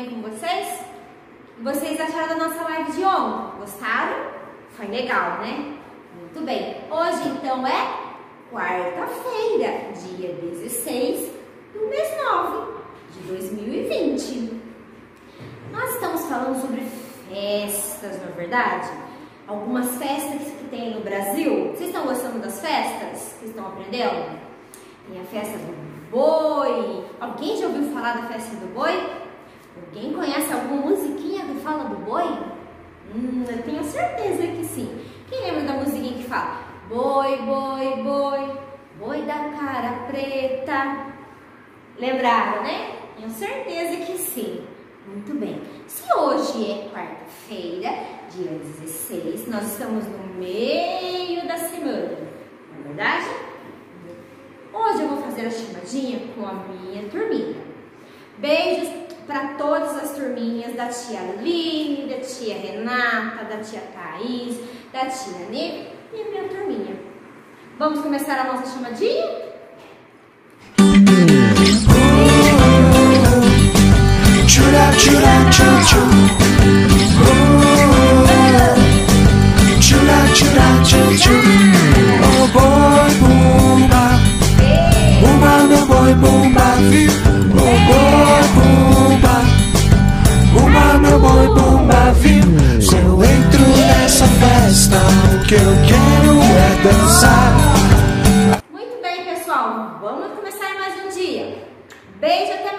bem com vocês? E vocês acharam da nossa live de ontem? Gostaram? Foi legal, né? Muito bem. Hoje, então, é quarta-feira, dia 16 do mês 9 de 2020. Nós estamos falando sobre festas, não é verdade? Algumas festas que tem no Brasil. Vocês estão gostando das festas? Vocês estão aprendendo? Tem a festa do boi. Alguém já ouviu falar da festa do boi? Alguém conhece alguma musiquinha que fala do boi? Eu tenho certeza que sim. Quem lembra da musiquinha que fala boi, boi, boi, boi da cara preta? Lembraram, né? Tenho certeza que sim. Muito bem. Se hoje é quarta-feira, dia 16, nós estamos no meio da semana, não é verdade? Hoje eu vou fazer a chamadinha com a minha turminha. Beijos para todas as turminhas da tia Aline, da tia Renata, da tia Thaís, da tia Nê e a minha turminha. Vamos começar a nossa chamadinha? Chura, chura, chu, chu. Chura, chura, chu, chu. Oh boy, bumba. Bumba, meu boi, bumba, viu? Oh boy, bumba. Bumba, meu boi, bumba, viu? Se eu entro nessa festa, o que eu quero é dançar. Muito bem, pessoal. Vamos começar mais um dia. Beijo, até